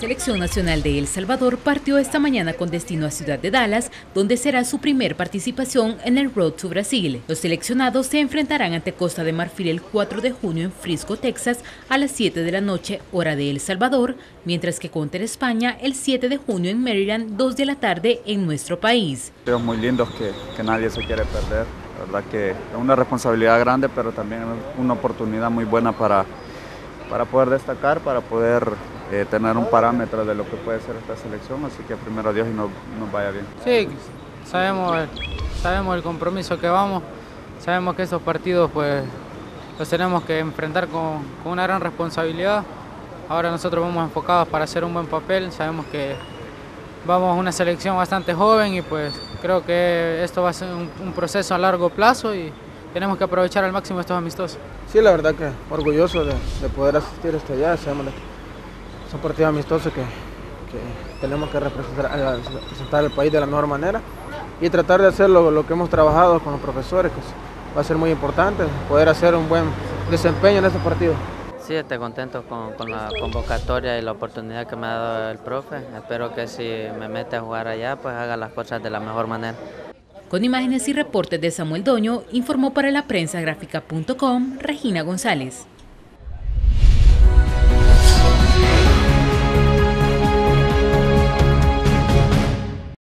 Selección Nacional de El Salvador partió esta mañana con destino a Ciudad de Dallas, donde será su primer participación en el Road to Brasil. Los seleccionados se enfrentarán ante Costa de Marfil el 4 de junio en Frisco, Texas, a las 7 de la noche, hora de El Salvador, mientras que contra España el 7 de junio en Maryland, 2 de la tarde en nuestro país. Videos muy lindos que nadie se quiere perder. La verdad que es una responsabilidad grande, pero también una oportunidad muy buena para poder destacar, para poder tener un parámetro de lo que puede ser esta selección, así que primero Dios y nos vaya bien. Sí, sabemos el compromiso que vamos, sabemos que esos partidos pues los tenemos que enfrentar con una gran responsabilidad. Ahora nosotros vamos enfocados para hacer un buen papel, sabemos que vamos a una selección bastante joven y pues creo que esto va a ser un proceso a largo plazo y tenemos que aprovechar al máximo estos amistosos. Sí, la verdad que orgulloso de poder asistir hasta allá. Sabemos que son partidos amistosos que tenemos que representar al país de la mejor manera y tratar de hacer lo que hemos trabajado con los profesores, que va a ser muy importante, poder hacer un buen desempeño en estos partidos. Sí, estoy contento con la convocatoria y la oportunidad que me ha dado el profe. Espero que si me mete a jugar allá, pues haga las cosas de la mejor manera. Con imágenes y reportes de Samuel Doño, informó para la prensagráfica.com Regina González.